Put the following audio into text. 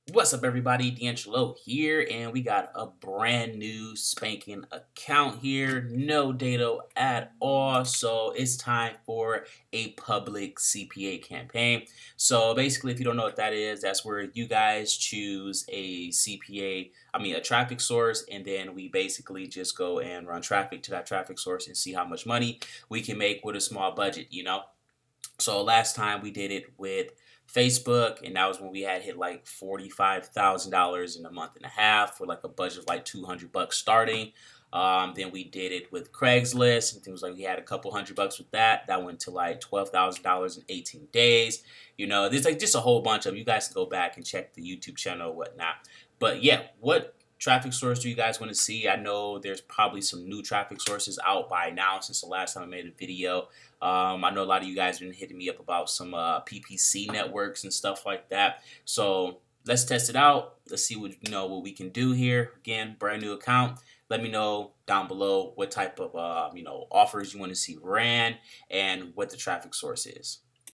What's up, everybody? D'Angelo here, and we got a brand new spanking account here. No data at all, so it's time for a public CPA campaign. So basically, if you don't know what that is, that's where you guys choose a CPA, a traffic source, and then we basically just go and run traffic to that traffic source and see how much money we can make with a small budget. So last time we did it with Facebook, and that was when we had hit like $45,000 in a month and a half for like a budget of like $200 starting. Then we did it with Craigslist, and things like we had a couple $100 with that. That went to like $12,000 in 18 days. There's like just a whole bunch of them. You guys can go back and check the YouTube channel or whatnot. But yeah, what traffic source do you guys want to see? I know there's probably some new traffic sources out by now since the last time I made a video. I know a lot of you guys have been hitting me up about some PPC networks and stuff like that. So let's test it out. Let's see what we can do here. Again, brand new account. Let me know down below what type of offers you want to see ran and what the traffic source is.